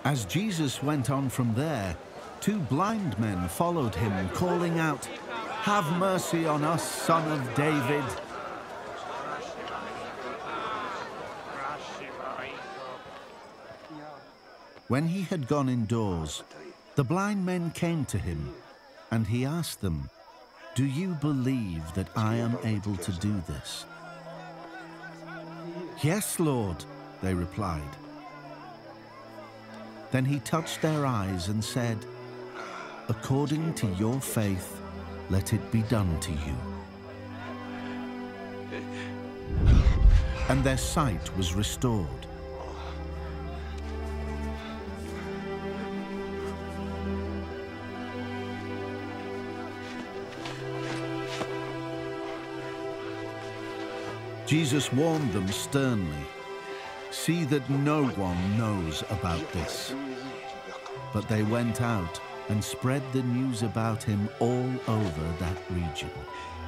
As Jesus went on from there, two blind men followed him, calling out, "Have mercy on us, Son of David." When he had gone indoors, the blind men came to him, and he asked them, "Do you believe that I am able to do this?" "Yes, Lord," they replied. Then he touched their eyes and said, "According to your faith, let it be done to you." And their sight was restored. Jesus warned them sternly, "See that no one knows about this." But they went out and spread the news about him all over that region.